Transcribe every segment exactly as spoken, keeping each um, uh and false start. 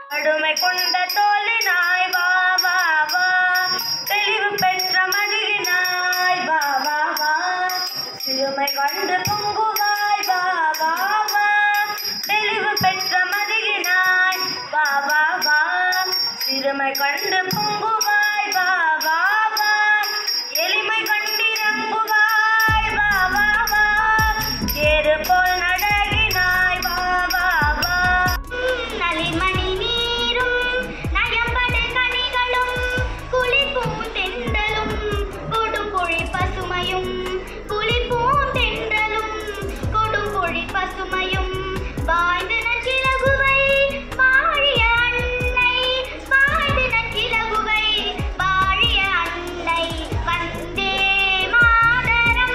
அடுமை கொண்ட தோலினாய் வா வா வா, தெளிவு பெற்ற மடியினாய் வா வா வா, சிறுமை கண்டு பொங்குவாய் வா வா வா, தெளிவு பெற்ற மடியினாய் வா வா வா, சிறுமை கண்டு பொங்குவாய் வா வா வா, எளிமை கண்டிரங்குவாய் வா வா வா, ஏறு போல் நடகினாய் வா வா வா. நலிமணி நீரும் நயம்படு கனிகளும் குளிப்பூந்தென்றலும் கொடும்பொழி பசுமையும், குளிப்பூந்தென்றலும் கொடும்பொழி பசுமையும், வாய்ந்து நச்சிலகுவை வாழிய அன்னை, வாய்ந்து நச்சிலகுவை வாழிய அன்னை, வந்தே மாதரம்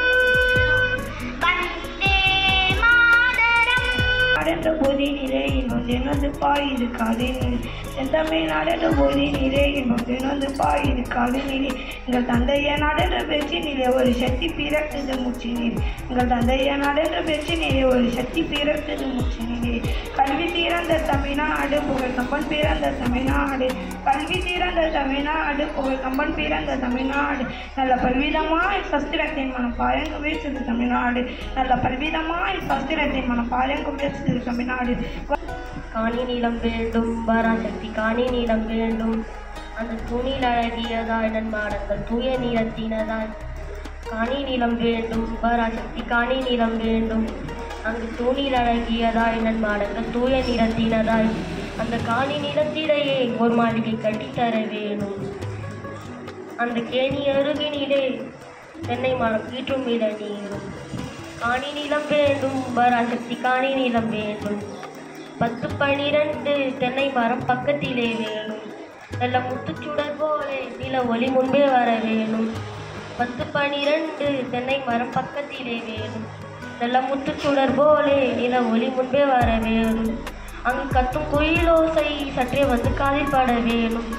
வந்தே மாதரம். நாடென்ற போதினிலே இன்னும் தினந்து பாயுது காதினில், செந்தமிழ் நாடென்ற போதினிலே இன்னும் தினந்து பாயுது காதினிலே, எங்கள் தந்தைய நாடென்ற பேச்சினிலே ஒரு சக்தி பிறக்குது மூச்சினில், எங்கள் தந்தைய நாடென்ற பேச்சினிலே ஒரு சக்தி பிறக்குது மூச்சினிலே, கல்வி திறந்த தமிழ்நாடு புகழ் கம்பன் பிறந்த தமிழ்நாடு, கல்வி திறந்த தமிழ்நாடு புகழ் கம்பன் பிறந்த தமிழ்நாடு, நல்ல பல்விதமாய் சஸ்திரத்தின் மனம் பாயங்கு பேசுது தமிழ்நாடு, நல்ல பல்விதமாய் சஸ்திரத்தின் மனம் பாயங்கு பேசுது தமிழ்நாடு. காணி நீளம் வேண்டும் பராசக்தி காணி நீளம் வேண்டும், அந்த துணியில் அழகியதாய் நன்மாடங்கள் தூய நீளத்தினதாய், காணி நீளம் வேண்டும் பராசக்தி காணி நீளம் வேண்டும், அங்கு தூணில் அழகியதாய் நன்மாடங்கள் தூய நீளத்தினதாய், அந்த காணி நீளத்திலேயே ஒரு மாளிகை கட்டித்தர வேணும், அந்த கேணி அருகினிலே தென்னை மரம் கீற்றும் இட நீரும், காணி நீளம் வேண்டும் பராசக்தி காணி நீளம் வேண்டும், பத்து பனிரெண்டு தென்னை மரம் பக்கத்திலே வேணும், நல்ல முத்துச்சுடர் போலே நில ஒளி முன்பே வர வேணும், பத்து பனிரெண்டு தென்னை மரம் பக்கத்திலே வேணும், நல்ல முத்துச்சுடர் போலே நில ஒளி முன்பே வர வேணும், அங்கு கத்தும் குயிலோசை சற்றே வந்து காதில் பட வேணும்,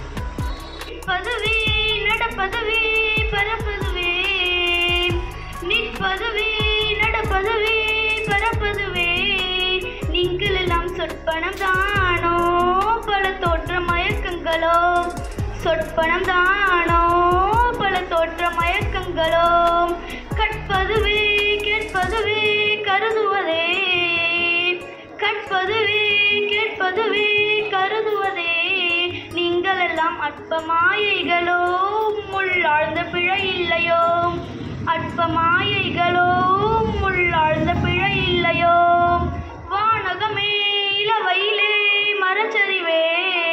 பதவி நடப்பதவி பரப்பதுவே நிற்பதுவே நடப்பதுவே பரப்பதுவே, நீங்கள் எல்லாம் சொற்பனம் தானோ பல தோற்ற மயக்கங்களோ, சொற்பனம் தானோ பல தோற்ற மயக்கங்களோ, கற்பதுவே கேட்பதுவே கருதுவதே, கற்பதுவே கேட்பதுவே கருதுவதே, நீங்கள் எல்லாம் அற்ப மாயைகளோ முள்ளாழ்ந்த பிழை இல்லையோ, அற்ப மாயைகளோ முள்ளாழ்ந்த பிழை இல்லையோ, வானகமே இளவயிலே மரச்சரிவே,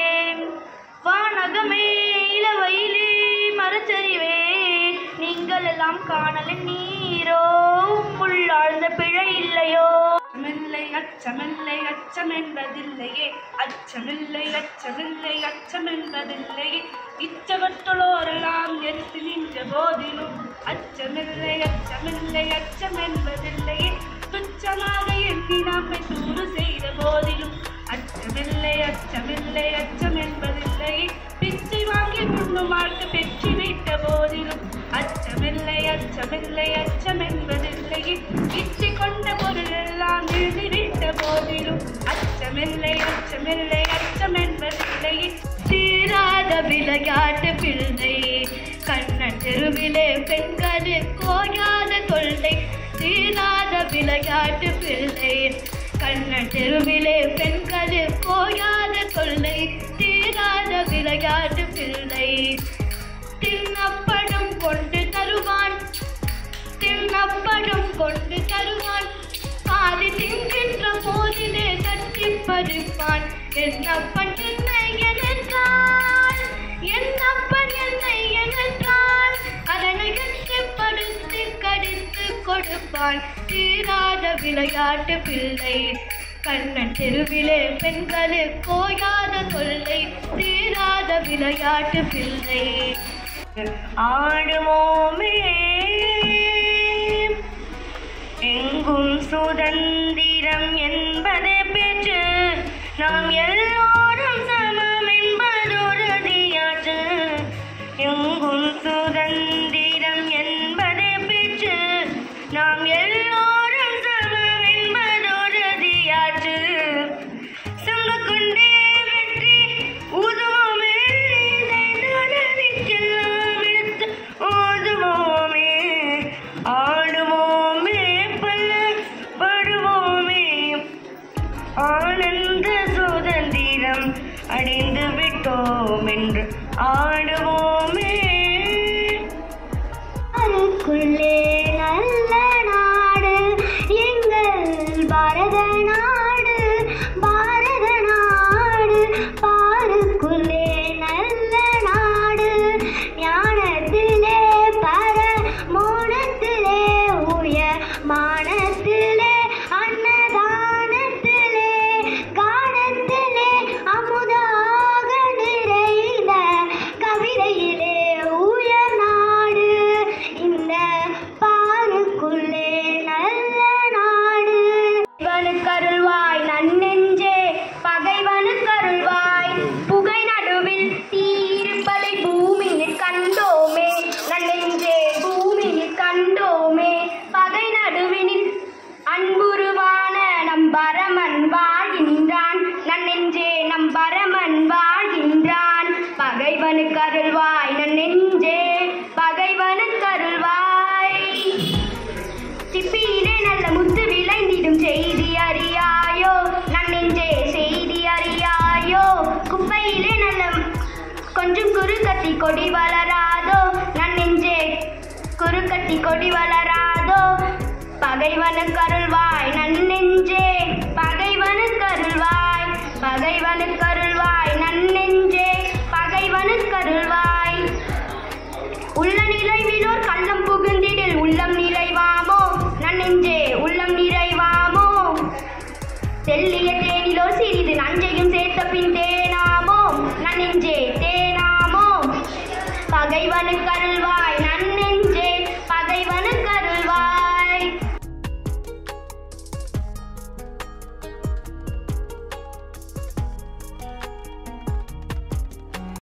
வானகமே இளவயிலே மரச்சரிவே, நீங்கள் எல்லாம் காணலின் நீரோ முள்ளாழ்ந்த பிழை இல்லையோ, அச்சமில்லை அச்சமில்லை அச்சம் என்பதில்லையே, அச்சமில்லை அச்சமில்லை அச்சம் என்பதில்லையே, இச்சகத்துளோரெல்லாம் எரித்து நின்ற போதிலும், அச்சமில்லை அச்சமில்லை அச்சம் என்பதில்லையே, துச்சமாக எண்ணி நம்மை தூறு செய்த போதிலும், அச்சமில்லை அச்சமில்லை அச்சம் என்பதில்லையே, பிச்சை வாங்கி முன்னுமார்க்கு பெற்றி வைத்த போதிலும், அச்சமில்லை அச்சமில்லை அச்சம் என்பதில்லையே, இச்சை கொண்ட பொருள் எல்லாம் எழுதிவிட்ட போதிலும், அச்சமில்லை அச்சமில்லை அச்சம் என்பதில்லையே, தீராத விளையாட்டு பிள்ளை கண்ணன் தெருவிலே பெண்கள் கோயாத கொள்ளை, தீராத விளையாட்டு பிள்ளை கண்ணன் தெருவிலே பெண்கள் கோயாத கொள்ளை, தீராத விளையாட்டு பிள்ளை, தின்னப்படம் கொண்டு தருவான் தின்னப்படம் கொண்டு தருவான், பாதி தின்கின்ற போதிலே தட்டி பறிப்பான், என்னப்பன் என்னை என்றால் என்னப்பன் என்னை என்றால் அதனை கஷ்டப்படுத்தி கடித்து கொடுப்பான், தீராத விளையாட்டு பிள்ளை கண்ணன் தெருவிலே பெண்களு கோயாத கொள்ளை, தீராத விளையாட்டு பிள்ளை. ஆடுமோமே எங்கும் சுதந்திரம் என்பதே பேச்சு, நாம் எல்லோரும் சமம் என்பதொருதியாச்சு, எங்கும் சுதந்திரம் என்பதே பேச்சு, நாம் எல்லோரும் சமம் என்பதொருதியாச்சு, சங்க கொண்டே நாடு பாரத நாடு பாருக்குள்ளே நல்ல நாடு ஞானத்திலே பர மோனத்திலே உயர் மானத்திலே அன்னதானத்திலே கானத்திலே அமுதாக நிறைந்த கவிதையிலே உயர் நாடு இந்த பாருக்குள்ளே நல்ல நாடு கருள்வாய் நன்னெஞ்சே பகைவனுக்கருள்வாய் புகை நடுவில் தீயிருப்பதை பூமியில் கண்டோமே நன்னெஞ்சே பூமியில் கண்டோமே பகை நடுவினில் அன்புருவான நம் பரமன் வாழ்கின்றான் நன்னெஞ்சே நம் பரமன் வாழ்கின்றான் பகைவனுக்கருள்வாய் நன்னெஞ்சே பகைவனுக்கருள்வாய் சிப்பியிலே நல்ல முத்து விளைந்திடும் செய்தி அறியாயோ நன்னெஞ்சே செய்தி அறியாயோ குப்பையிலே நல்ல கொஞ்சம் குறுக்கத்தி கொடி வளராதோ நன்னெஞ்சே குறுக்கத்தி கொடி வளராதோ பகைவனுக்கருள்வாய் நன்னெஞ்சே பகைவனுக்கருள்வாய் பகைவனுக்கருள்வாய் நன்னெஞ்சே பகைவனுக்கருள்வாய் உள்ள நிறைவிலோர் கள்ளம் புகுந்திடில் உள்ளம் நிறைவாமோ நன்னெஞ்சே உள்ளம் நிறைவாமோ தெல்லி